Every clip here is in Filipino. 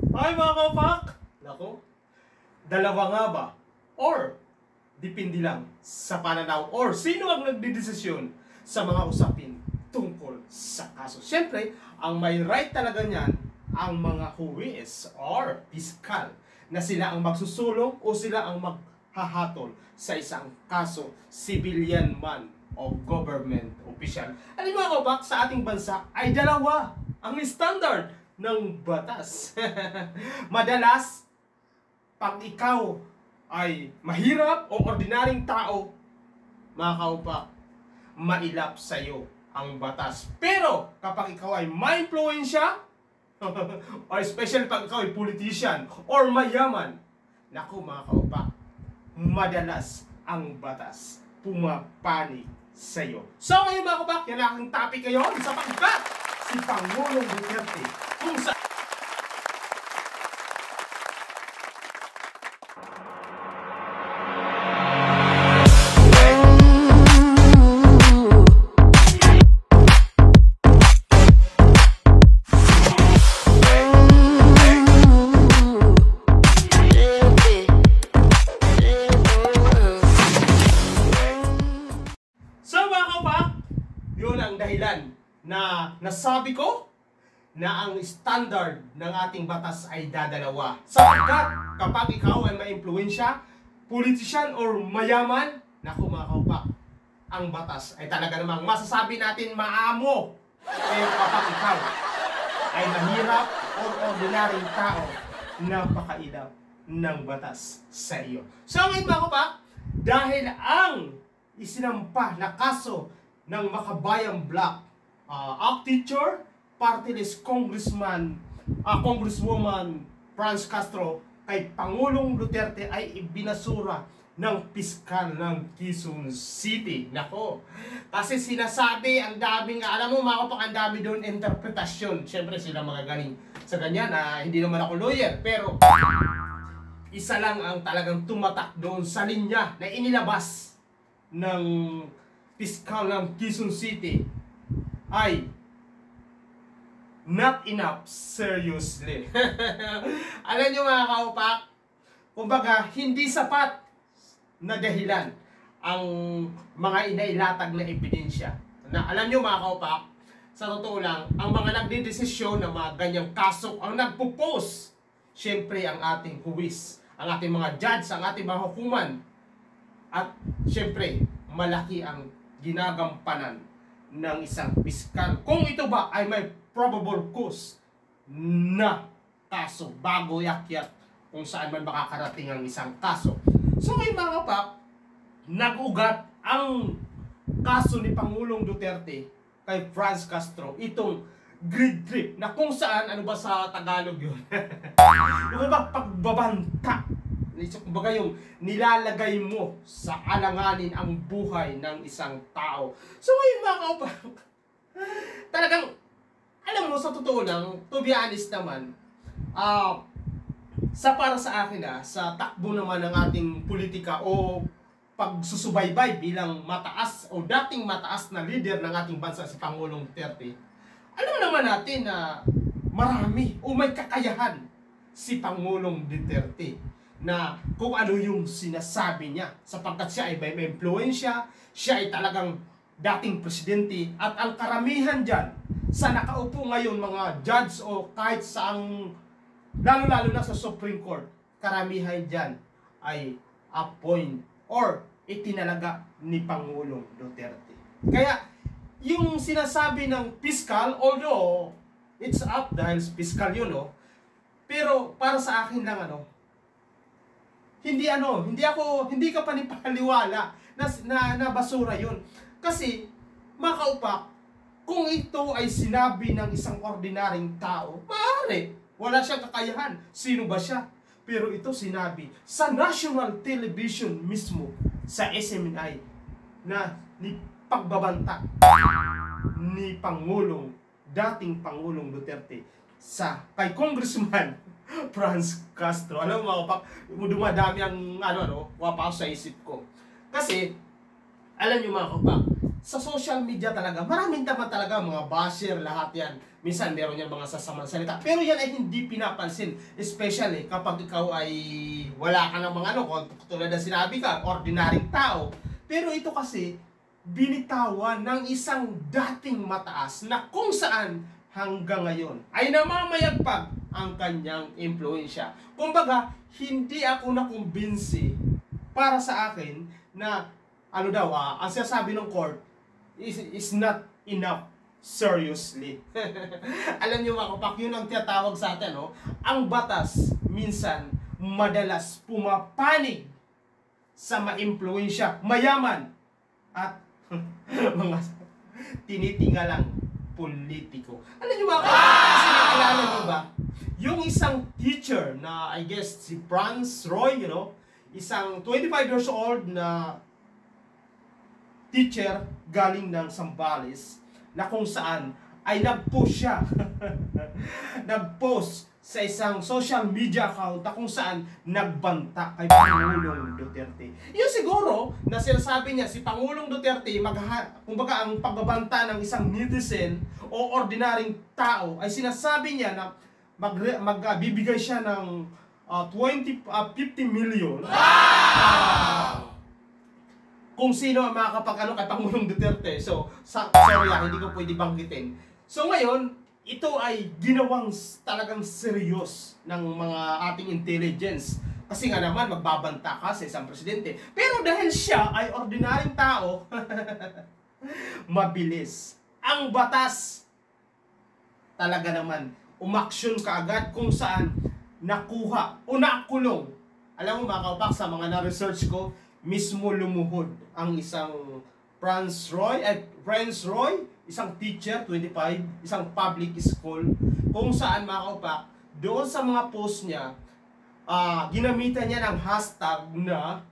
Ay mga kapak! Nako, dalawa nga ba? Or, depende lang sa pananaw or sino ang nagdidesisyon sa mga usapin tungkol sa kaso. Siyempre, ang may right talaga niyan ang mga huwis or piskal na sila ang magsusulong o sila ang maghahatol sa isang kaso, civilian man o government official. Alam mo mga kapak, sa ating bansa ay dalawa ang standard ng batas. Madalas, pag ikaw ay mahirap o ordinaryong tao, mga kaupak, mailap sa iyo ang batas. Pero kapag ikaw ay may impluwensya, or especially pag ikaw ay politician or mayaman, naku mga kaupak, madalas ang batas pumapanig sa iyo. So ngayon mga kaupak, yan ang aking topic ngayon sapagkat si Pangulong Duterte kung sa dahilan na nasabi ko na ang standard ng ating batas ay dadalawa. Sapagkat kapag ikaw ay maimpluwensya, politician or mayaman, naku mga kaupak, ang batas ay talaga namang masasabi natin maamo. Pero kapag ikaw ay mahirap o ordinaryong tao, napakailap ng batas sa iyo. So ngayon mga kaupak, dahil ang isinampa na kaso ng Makabayang Bloc, ACT Teacher, party list Congresswoman Franz Castro kay Pangulong Duterte ay ibinasura ng piskal ng Quezon City. Nako, kasi sinasabi, ang daming, alam mo mga kapak, ang dami doon interpretasyon. Siyempre sila mga galing sa ganyan, hindi naman ako lawyer, pero isa lang ang talagang tumatak doon sa linya na inilabas ng piskal ng Quezon City ay not enough seriously. Alam nyo mga kaupak, kumbaga hindi sapat na dahilan ang mga inailatag na ebidensya. Na alam nyo mga kaupak, sa totoo lang, ang mga nagdidesisyon ng mga ganyang kaso, ang nagpo-post, syempre ang ating huwis, ang ating mga judge, ang ating mga hukuman, at syempre malaki ang ginagampanan ng isang piskal kung ito ba ay may probable cause na kaso bago yakyat kung saan man makakarating ang isang kaso. So ngayon mga kapak, nag-ugat ang kaso ni Pangulong Duterte kay Franz Castro, itong greed trip na kung saan, ano ba sa Tagalog yun? Ano ba, pagbabanta. Kumbaga yung nilalagay mo sa alanganin ang buhay ng isang tao. So ngayon mga kaupak, talagang, alam mo, sa totoo lang, to be honest naman, para sa akin sa takbo naman ng ating politika o pagsusubaybay bilang mataas o dating mataas na leader ng ating bansa si Pangulong Duterte, alam naman natin na marami o may kakayahan si Pangulong Duterte na kung ano yung sinasabi niya sapagkat siya ay may impluwensya, siya ay talagang dating presidente at ang karamihan dyan sa nakaupo ngayon mga judge o kahit saang lalo-lalo na sa Supreme Court, karamihan dyan ay appoint or itinalaga ni Pangulong Duterte. Kaya yung sinasabi ng piskal, although it's up dahil piskal yun, pero para sa akin lang hindi ka panipaliwala na basura yun. Kasi mga kaupak, kung ito ay sinabi ng isang ordinaryong tao, maaari wala siyang kakayahan. Sino ba siya? Pero ito sinabi sa national television mismo, sa SMNI, na ni pagbabanta ni dating Pangulong Duterte kay Congressman Franz Castro. Alam mo mga kapak, dumadami ang wapang sa isip ko. Kasi, alam nyo mga kapak, sa social media talaga, maraming tama talaga, mga basher, lahat yan. Minsan meron yan mga sasamang salita. Pero yan ay hindi pinapansin. Especially kapag ikaw ay wala ka ng mga tulad na sinabi ka, ordinaryong tao. Pero ito kasi, binitawan ng isang dating mataas na kung saan hanggang ngayon ay namamayagpag ang kanyang impluensya. Kumbaga, hindi ako nakumbinsi para sa akin na ang sinasabi ng court is not enough. Seriously. Alam niyo mga kapak, yun ang tinatawag sa atin, no? Ang batas minsan madalas pumapanig sa maimpluwensya, mayaman at mga tinitingalang politiko. Alam niyo mga kapak, kasi naalala niyo ba yung isang teacher na I guess si Franz Roy, isang 25 years old na teacher galing ng Zambales na kung saan ay nag-post siya. Nag-post sa isang social media account na kung saan nagbanta kay Pangulong Duterte. Yun siguro na sinasabi niya si Pangulong Duterte, kumbaga ang pagbabanta ng isang netizen o ordinaryong tao ay sinasabi niya na magbibigay siya ng 50 million. Kung sino ang makakapag kay Pangulong Duterte. So, sorry hindi ko pwede banggitin. So ngayon, ito ay ginawang talagang serious ng mga ating intelligence. Kasi nga naman, magbabanta ka sa isang presidente. Pero dahil siya ay ordinaryong tao, mabilis. Ang batas, talaga naman, umaksyon ka agad kung saan nakuha o nakulong. Alam mo mga kaupak, sa mga na-research ko, mismo lumuhod ang isang Franz Roy, isang teacher, 25, isang public school, kung saan mga kaupak, doon sa mga post niya, ginamitan niya ng hashtag na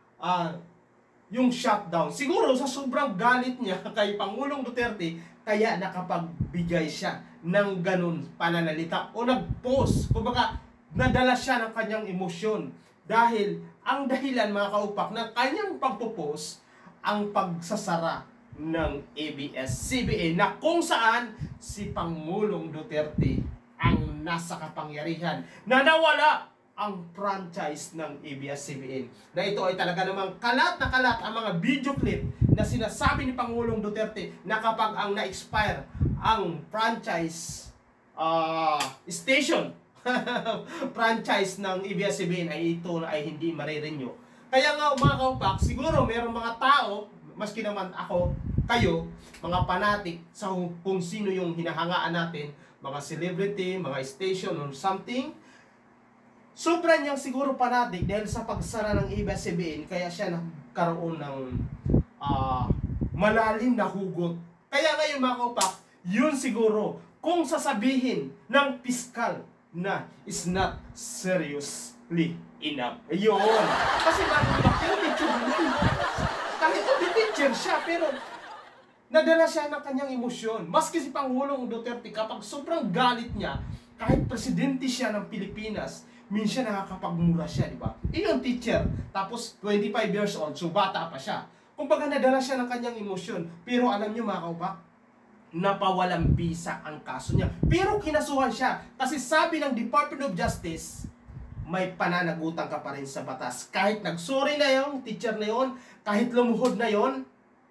yung shutdown. Siguro sa sobrang galit niya kay Pangulong Duterte, kaya nakapagbigay siya ng ganun pananalita o nag-post. Kumbaga, nadala siya ng kanyang emosyon. Dahil ang dahilan mga kaupak ng kanyang pagpo-post ang pagsasara ng ABS-CBN na kung saan si Pangulong Duterte ang nasa kapangyarihan na nawala ang franchise ng ABS-CBN. Na ito ay talaga namang kalat na kalat ang mga video clip na sinasabi ni Pangulong Duterte na kapag ang na-expire ang franchise station franchise ng ABS-CBN ay ito ay hindi marirenew. Kaya nga mga kaupak, siguro mayroong mga tao, maski naman ako, kayo, mga fanatic sa kung sino yung hinahangaan natin, mga celebrity, mga station or something, sobra niyang siguro fanatic dahil sa pagsara ng ABS-CBN, kaya siya nagkaroon ng malalim na hugot. Kaya ngayon mga kaupak, yun siguro, kung sasabihin ng piskal na is not seriously enough. Ayun. Kasi bakit teacher naman. Kahit teacher siya, pero nadala siya ng kanyang emosyon. Maski si Pangulong Duterte, kapag sobrang galit niya, kahit presidente siya ng Pilipinas, minsan nakakapagmura siya, di ba? Iyon teacher, tapos 25 years old, so bata pa siya. Kumbaga nadala siya ng kanyang emosyon. Pero alam niyo mga kaupak, napawalang bisa ang kaso niya. Pero kinasuhan siya kasi sabi ng Department of Justice, may pananagutan ka pa rin sa batas. Kahit nagsorry na yung teacher na yon, kahit lumuhod na yon,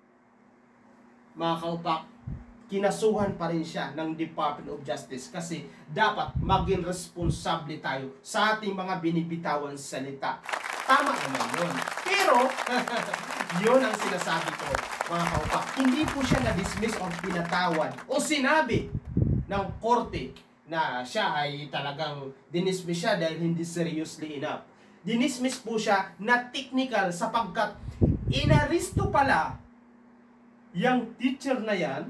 mga kaupak, kinasuhan pa rin siya ng Department of Justice kasi dapat maging responsable tayo sa ating mga binibitawan salita. Tama naman yun. Pero, yun ang sinasabi ko, mga kaupak. Hindi po siya na-dismiss o pinatawad o sinabi ng korte na siya ay talagang dinismiss siya dahil hindi seriously enough. Dinismiss po siya na technical sapagkat inaristo pala yung teacher na yan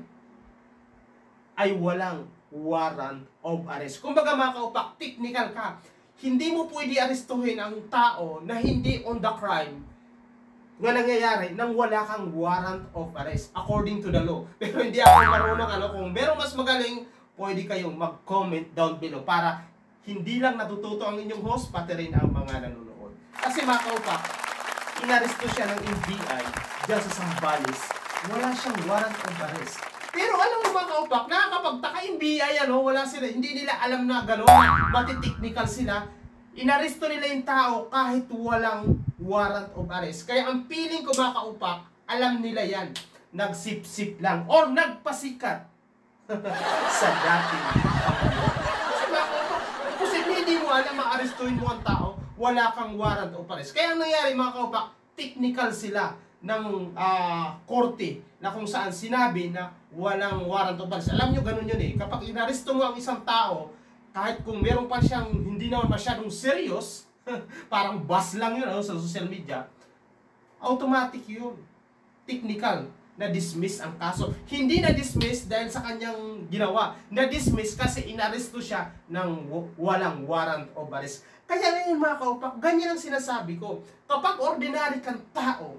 ay walang warrant of arrest. Kumbaga mga kaupak, technical ka. Hindi mo pwede arestuhin ang tao na hindi on the crime nga nangyayari nang wala kang warrant of arrest according to the law. Pero hindi ako marunong kung merong mas magaling, pwede kayong mag-comment down below para hindi lang natututo ang inyong host, pati rin ang mga nanonood. Kasi mga kaupak, inaresto siya ng NBI dyan sa Zambales wala siyang warrant of arrest. Pero alam mo mga kaupak, nakakapagtaka yung BI, wala sila, hindi nila alam na gano'n, matiteknikal sila. Inaresto nila yung tao kahit walang warrant of arrest. Kaya ang feeling ko mga kaupak, alam nila yan. Nagsip-sip lang or nagpasikat sa dating kasi mga kaupak, posible hindi mo alam, maarestuin mo ang tao, wala kang warrant of arrest. Kaya ang nangyari mga kaupak, technical sila ng korte na kung saan sinabi na walang warrant of arrest. Alam nyo, ganun yun eh. Kapag inaresto mo ang isang tao, kahit kung meron pa siyang hindi naman masyadong serious, parang buzz lang yun sa social media, automatic yun. Technical. Na-dismiss ang kaso. Hindi na-dismiss dahil sa kanyang ginawa. Na-dismiss kasi inaresto siya ng walang warrant of arrest. Kaya ngayon mga kaupak, ganyan ang sinasabi ko. Kapag ordinary kang tao,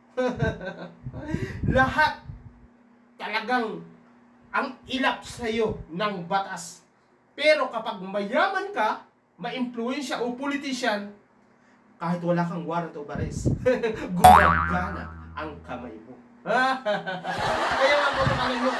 lahat talagang ang ilap sa'yo ng batas. Pero kapag mayaman ka, ma-influensya o politician, kahit wala kang warrant of arrest, gumagana ang kamay mo. Kaya nga po naman mo,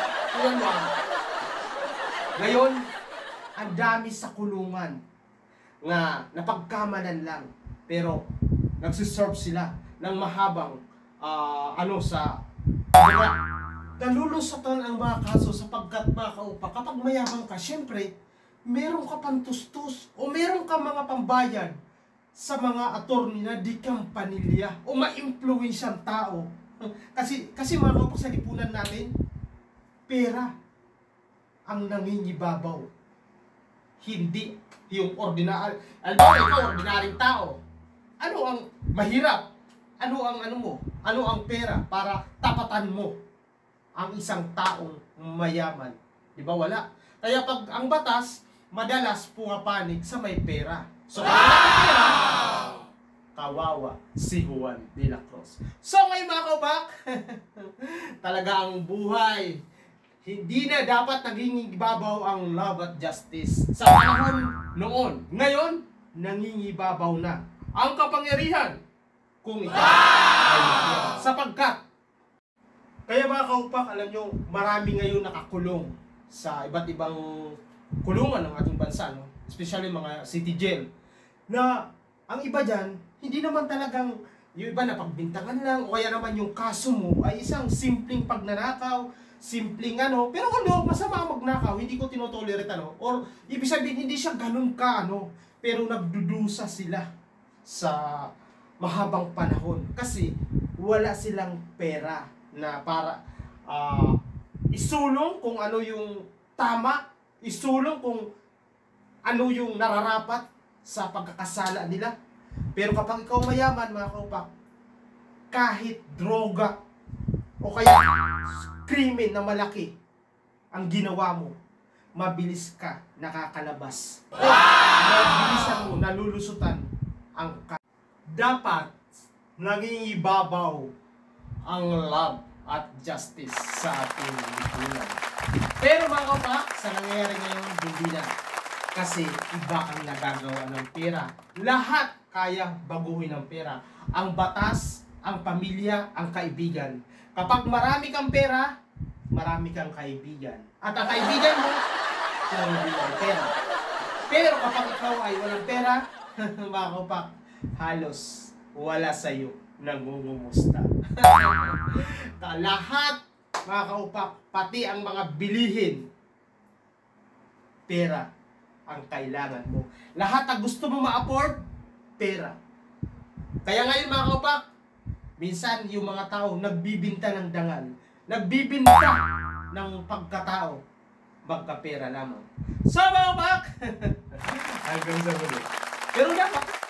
ngayon, ang dami sa kulungan nga napagkamalan lang, pero nagsiserve sila ng mahabang sa nalulusotan ang mga kaso sapagkat mga kaupak, kapag mayabang ka, syempre, meron ka pantustos o meron ka mga pambayad sa mga attorney na di kang panilya o ma-influensyang tao. Kasi mga kaupak, sa lipunan natin, pera ang nangingibabaw. Hindi yung ordinary. Alam mo, ikaw, ordinaryong tao. Ano ang mahirap? Ano ang pera para tapatan mo ang isang taong mayaman? Di ba wala? Kaya pag ang batas, madalas pumapanig sa may pera. So, kawawa si Juan de la Cruz. So ngayon mga kaupak, talaga ang buhay, hindi na dapat naging ibabaw ang love at justice. Sa panahon noon, ngayon, nangingibabaw na ang kapangyarihan kung ikaw ay mahirap. Sapagkat, kaya mga kaupak, alam nyo, marami ngayon nakakulong sa iba't ibang kulungan ng ating bansa, no? Especially mga city jail, na ang iba dyan, hindi naman talagang, yung iba na pagbintangan lang, o kaya naman yung kaso mo ay isang simpleng pagnanakaw, simpleng pero kung masama magnakaw, hindi ko tinotolerate, or ibig sabihin, hindi siya ganun ka, pero nagdudusa sila sa mahabang panahon kasi wala silang pera na para isulong kung ano yung tama, isulong kung ano yung nararapat sa pagkakasala nila. Pero kapag ikaw mayaman mga kaupak, kahit droga o kaya krimen na malaki ang ginawa mo, mabilis ka nakakalabas. Mabilisan mo, nalulusutan ang dapat naging ibabaw ang love at justice sa ating lipunan. Pero mga kaupak, sa nangyayari ngayon, hindi na. Kasi iba ang nagagawa ng pera. Lahat kaya baguhin ng pera. Ang batas, ang pamilya, ang kaibigan. Kapag marami kang pera, marami kang kaibigan. At ang kaibigan mo, hindi ay pera. Pero kapag ikaw ay walang pera, mga kaupak, halos wala sa'yo nangungumusta. Lahat, mga kaupak, pati ang mga bilihin, pera ang kailangan mo. Lahat ang gusto mo ma-afford, pera. Kaya ngayon mga kaupak, minsan yung mga tao nagbibinta ng dangal, nagbibinta ng pagkatao, magkapera lamang. So mga kaupak, hanggang sa muli. Pero dapat